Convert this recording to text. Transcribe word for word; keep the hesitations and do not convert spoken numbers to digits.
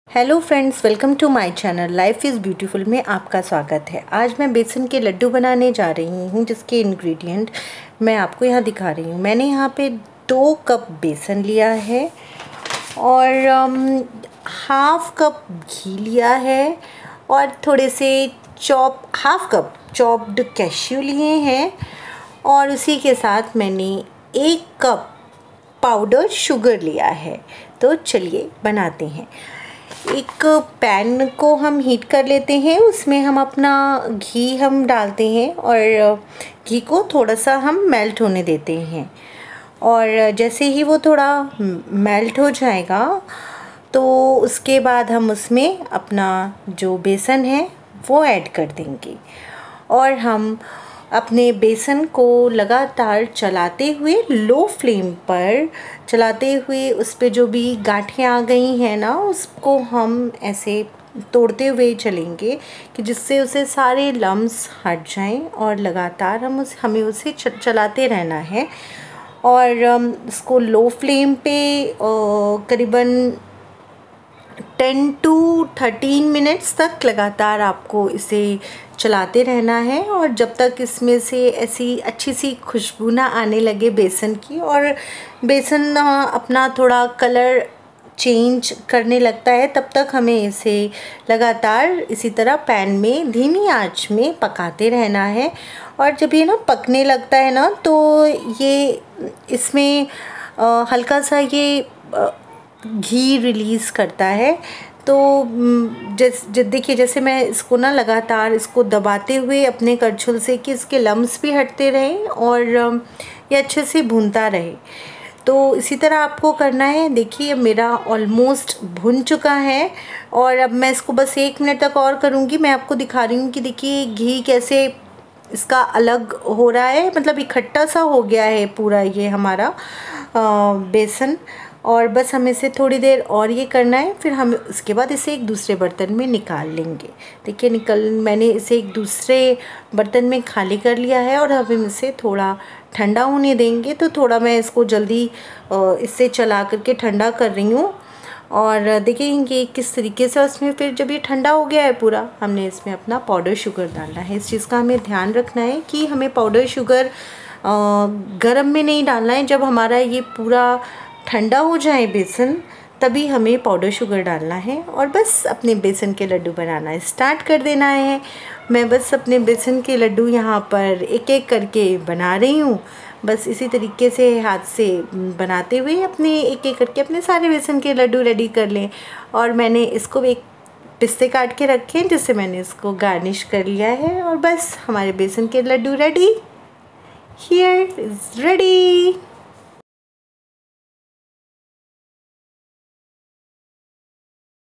Hello friends, welcome to my channel life is beautiful में आपका स्वागत है। आज मैं बेसन के लड्डू बनाने जा रही हूँ, जिसके इंग्रेडिएंट मैं आपको यहाँ दिखा रही हूँ। मैंने यहाँ पे दो कप बेसन लिया है और um, हाफ कप घी लिया है और थोड़े से chop half cup chopped cashew लिए हैं और उसी के साथ मैंने एक कप पाउडर शुगर लिया है। तो चलिए बनाते हैं। एक पैन को हम हीट कर लेते हैं, उसमें हम अपना घी हम डालते हैं और घी को थोड़ा सा हम मेल्ट होने देते हैं। और जैसे ही वो थोड़ा मेल्ट हो जाएगा तो उसके बाद हम उसमें अपना जो बेसन है वो ऐड कर देंगे और हम अपने बेसन को लगातार चलाते हुए लो फ्लेम पर चलाते हुए उस पे जो भी गांठें आ गई हैं ना, उसको हम ऐसे तोड़ते हुए चलेंगे कि जिससे उसे सारे लम्स हट जाएं और लगातार हम उस हमें उसे चलाते रहना है। और इसको लो फ्लेम पे करीबन टेन टू थर्टीन मिनट्स तक लगातार आपको इसे चलाते रहना है और जब तक इसमें से ऐसी अच्छी सी खुशबू ना आने लगे बेसन की और बेसन अपना थोड़ा कलर चेंज करने लगता है, तब तक हमें इसे लगातार इसी तरह पैन में धीमी आंच में पकाते रहना है। और जब ये ना पकने लगता है ना, तो ये इसमें आ, हल्का सा ये आ, घी रिलीज़ करता है। तो जैस देखिए, जैसे मैं इसको ना लगातार इसको दबाते हुए अपने करछुल से कि इसके लम्स भी हटते रहें और ये अच्छे से भूनता रहे, तो इसी तरह आपको करना है। देखिए, अब मेरा ऑलमोस्ट भुन चुका है और अब मैं इसको बस एक मिनट तक और करूँगी। मैं आपको दिखा रही हूँ कि देखिए घी कैसे इसका अलग हो रहा है, मतलब इकट्ठा सा हो गया है पूरा ये हमारा आ, बेसन। और बस हमें इसे थोड़ी देर और ये करना है, फिर हम उसके बाद इसे एक दूसरे बर्तन में निकाल लेंगे। देखिए, निकल मैंने इसे एक दूसरे बर्तन में खाली कर लिया है और अब हम इसे थोड़ा ठंडा होने देंगे। तो थोड़ा मैं इसको जल्दी इससे चला करके ठंडा कर रही हूँ और देखेंगे किस तरीके से उसमें फिर जब ये ठंडा हो गया है पूरा, हमने इसमें अपना पाउडर शुगर डालना है। इस चीज़ का हमें ध्यान रखना है कि हमें पाउडर शुगर गरम में नहीं डालना है। जब हमारा ये पूरा ठंडा हो जाए बेसन, तभी हमें पाउडर शुगर डालना है और बस अपने बेसन के लड्डू बनाना स्टार्ट कर देना है। मैं बस अपने बेसन के लड्डू यहाँ पर एक एक करके बना रही हूँ। बस इसी तरीके से हाथ से बनाते हुए अपने एक एक करके अपने सारे बेसन के लड्डू रेडी कर लें। और मैंने इसको एक पिस्ते काट के रखे हैं, जिससे मैंने इसको गार्निश कर लिया है और बस हमारे बेसन के laddoo ready. Here is ready.